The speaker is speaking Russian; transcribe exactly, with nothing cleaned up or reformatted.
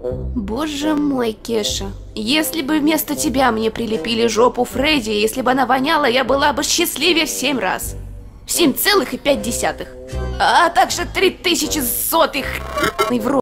Боже мой, Кеша, если бы вместо тебя мне прилепили жопу Фредди, если бы она воняла, я была бы счастливее в семь раз. В семь целых и пять десятых. А также три тысячи сотых в рот.